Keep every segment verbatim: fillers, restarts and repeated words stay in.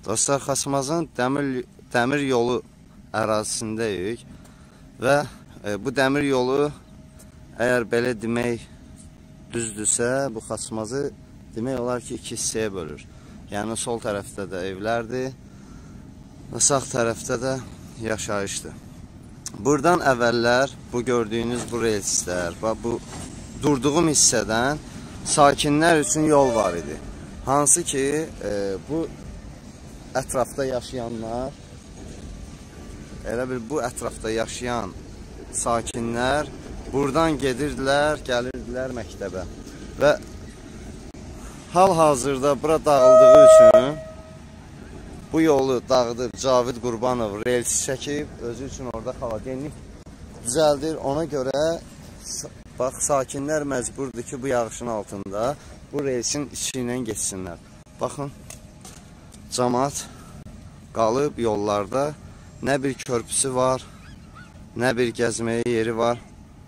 Dostlar, Xaçmazın dəmir, dəmir yolu ərazisindəyik və e, bu dəmir yolu, əgər belə demək düzdürsə, bu Xaçmazı demək olar ki, iki hissəyə bölür. Yəni, sol tərəfdə də evlərdir və sağ tərəfdə də yaşayışdır. Buradan əvvəllər bu gördüyünüz bu relslər, bu durduğum hissədən sakinlər üçün yol var idi. Hansı ki, e, bu ətrafda yaşayanlar, elə bir bu ətrafda yaşayan sakinlər buradan gedirdilər, gəlirdilər məktəbə. Və hal-hazırda bura dağıldığı üçün bu yolu dağıdıb Cavid Qurbanov rels çəkib, özü üçün orada xaladenlik düzəldir. Ona görə bax, sakinlər məcburdur ki, bu yağışın altında bu relsin içi ilə geçsinlər. Baxın, cəmaət qalıb yollarda, nə bir körpüsü var, nə bir gəzməyə yeri var.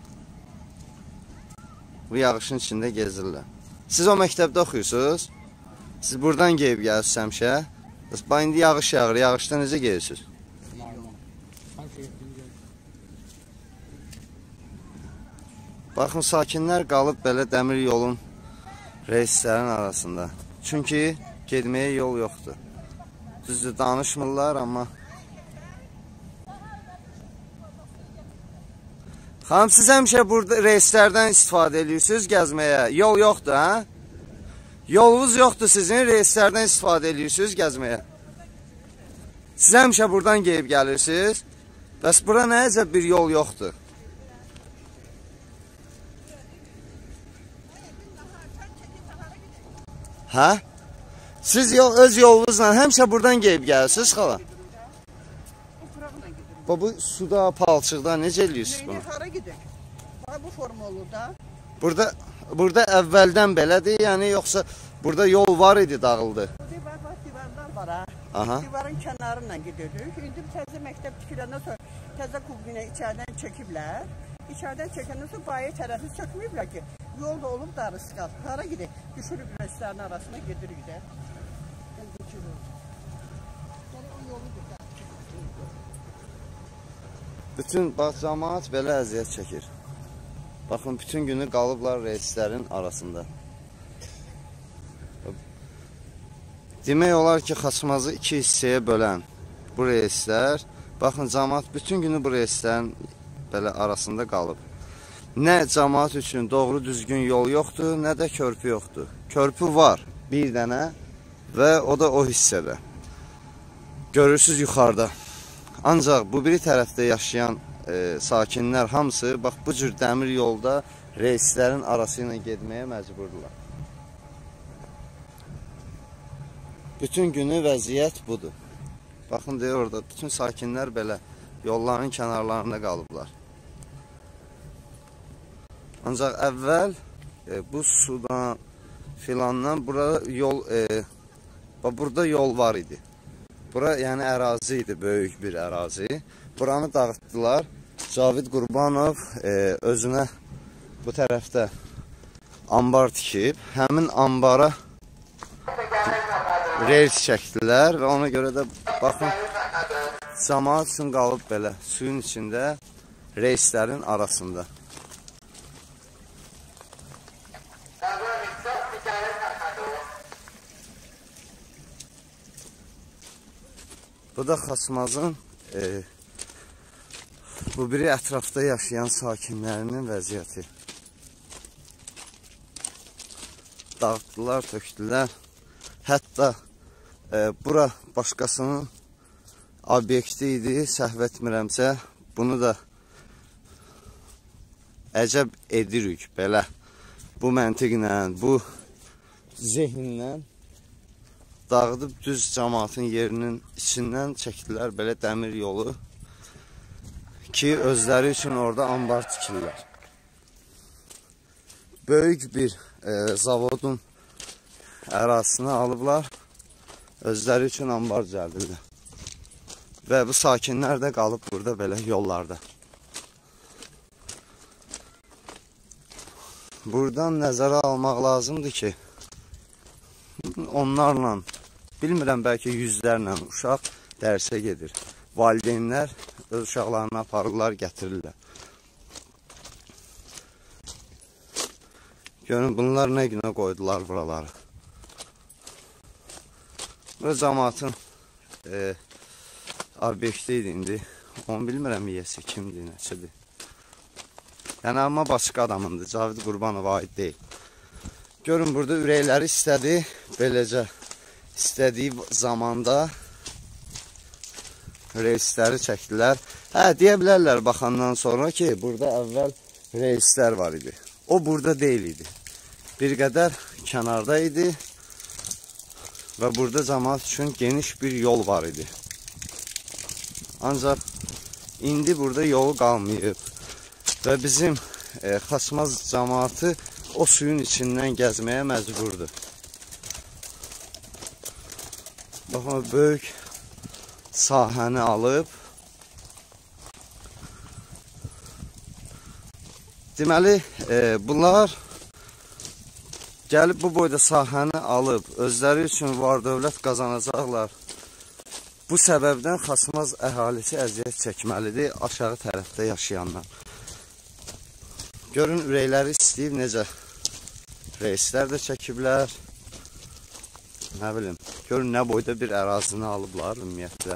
Bu yağışın içində gezirlər. Siz o məktəbdə oxuyursunuz, siz buradan geyib gəlirsiniz həmişə. Bax, indi yağış yağır, yağışda necə gelirsiniz? Baxın, sakinlər qalıb belə dəmir yolun reyslərin arasında. Çünki getməyə yol yoxdur. Düzdür, danışmırlar, amma... Xanım, siz həmişə burada reyslərdən istifadə edirsiniz gəzməyə. Yol yoxdur, hə? Yolunuz yoxdur sizin, reyslərdən istifadə edirsiniz gəzməyə. Siz həmişə buradan geyib gəlirsiniz. Bəs bura nəyəcə bir yol yoxdur? Hə? Siz yol, öz yolunuzla həmişə buradan geyib gəlirsiniz, xala? Bu suda, palçıqda necə eləyirsiniz bunu? Hara gedək? Bu forma olur da. Burada, burada əvvəldən belədir, yəni yoxsa burada yol var idi, dağıldı? Divar var, divarlar var ha. Aha. Divarın kənarıyla gidiyoruz. İndi təzə məktəb tikiləndən sonra təzə kubinə içərdən çəkiblər. İçərdən çəkəndən sonra bayi tərəfi çəkməyiblər ki, yol da olub darısı qaldı. Hara gedək? Düşürüb rəslərin arasına gedirik də. Bütün bax, cəmaət belə əziyyət çəkir. Baxın, bütün günü qalıblar reyslərin arasında. Demək olar ki, Xaçmazı iki hissəyə bölən bu reyslər, baxın, cəmaət bütün günü bu reyslərin belə arasında qalıb. Nə cəmaət üçün doğru düzgün yol yoxdur, nə də körpü yoxdur. Körpü var bir dənə və o da o hissədə. Görürsünüz yuxarıda. Ancaq bu biri tərəfdə yaşayan e, sakinlər hamısı bax, bu cür dəmir yolda reyslərin arası ilə getməyə məcburdurlar. Bütün günü vəziyyət budur. Baxın, deyir orada, bütün sakinlər belə yolların kənarlarında qalıblar. Ancaq əvvəl e, bu sudan filandan burada yol, e, burada yol var idi. Bura yəni ərazi idi, böyük bir ərazi. Buranı dağıtdılar. Cavid Qurbanov e, özünə bu tərəfdə ambar tikib. Həmin ambara rels çəkdilər və ona görə də baxın, cəmaət üçün qalıb belə suyun içində, reyslərin arasında. Bu da Xaçmazın e, bu biri ətrafda yaşayan sakinlərinin vəziyyəti. Dağıtdılar, tökdülər. Hətta e, bura başqasının obyekti idi, səhv etmirəmsə, bunu da əcəb edirik belə. Bu məntiqlə, bu zehinlə dağıdıb düz cəmaatın yerinin içindən çəkdilər belə dəmir yolu ki, özləri üçün orada ambar tikirlər. Böyük bir e, zavodun ərazisini alıblar, özləri üçün ambar düzəldirlər. Və bu sakinlər də qalıb burada belə yollarda. Buradan nəzərə almaq lazımdır ki, onlarla bilmirəm, bəlkə yüzlərlə uşaq dərsə gedir. Valideynlər öz uşaqlarını aparırlar, gətirirlər. Görün, bunlar nə günə qoydular buraları. Bu cəmaatın e, obyekti idi indi. Onu bilmirəm, yiyəsi kimdir, nəçidir. Yəni, amma başqa adamındır. Cavid Qurbanov aid deyil. Görün, burada ürəkləri istədi. Beləcə istədiyi zamanda reisləri çəkdilər. Hə, deyə bilərlər baxandan sonra ki, burada əvvəl reislər var idi. O, burada deyil idi. Bir qədər kənarda idi və burada cəmaat üçün geniş bir yol var idi. Ancaq indi burada yolu qalmayıb və bizim e, Xaçmaz cəmaatı o suyun içindən gəzməyə məcburdur. Baxın, böyük sahəni alıb. Deməli, e, bunlar gəlib bu boyda sahəni alıb, özləri üçün var dövlət qazanacaqlar. Bu səbəbdən Xaçmaz əhalisi əziyyət çəkməlidir, aşağı tərəfdə yaşayanlar. Görün, ürəkləri istəyib necə reislər də çəkiblər. Nə bilim, görün, nə boyda bir ərazini alıblar ümumiyyətlə.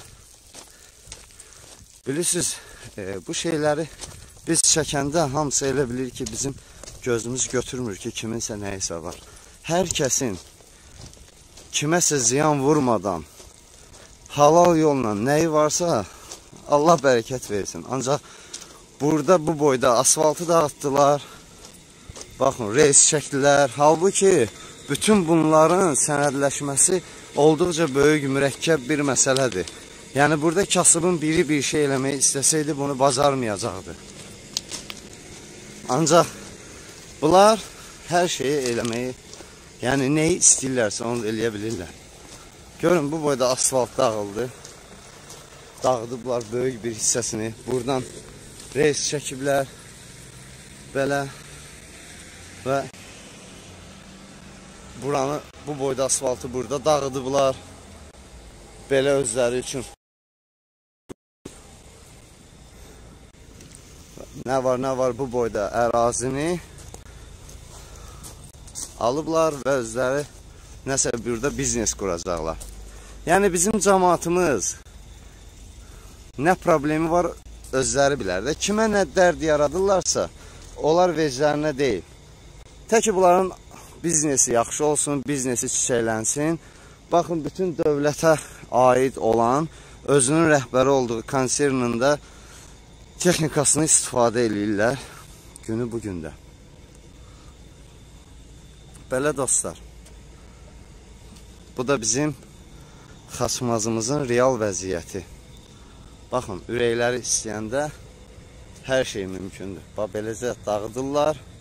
Bilirsiniz, e, bu şeyləri biz çəkəndə hamısı elə bilir ki, bizim gözümüz götürmür ki, kiminsə nəyisə var. Hər kəsin kiməsə ziyan vurmadan, halal yolla nəyi varsa, Allah bərəkət versin. Ancaq burada bu boyda asfaltı dağıtdılar, baxın, reis çəkdilər. Halbuki bütün bunların sənədləşməsi olduqca böyük, mürəkkəb bir məsələdir. Yəni, burada kasıbın biri bir şey eləməyi istəsəydi, bunu bacarmayacaqdı. Ancaq bunlar hər şeyi eləməyi, yəni nəyi istəyirlərsə onu eləyə bilirlər. Görün, bu boyda asfalt dağıldı. Dağıdıblar böyük bir hissəsini. Buradan reis çəkiblər. Belə. Və buranı, bu boyda asfaltı burada dağıdıblar. Belə özləri üçün. Nə var, nə var bu boyda ərazini alıblar və özləri nəsə burada biznes quracaqlar. Yəni, bizim cəmaatımız nə problemi var özləri bilər də. Kimə nə dərd yaradırlarsa, onlar veclərinə deyil. Tək ki, bunların biznesi yaxşı olsun, biznesi çiçəklənsin. Baxın, bütün dövlətə aid olan, özünün rəhbəri olduğu konsernində texnikasını istifadə edirlər günü bugündə. Belə dostlar, bu da bizim Xaçmazımızın real vəziyyəti. Baxın, ürəkləri istəyəndə hər şey mümkündür. Bax, beləcə dağıdırlar.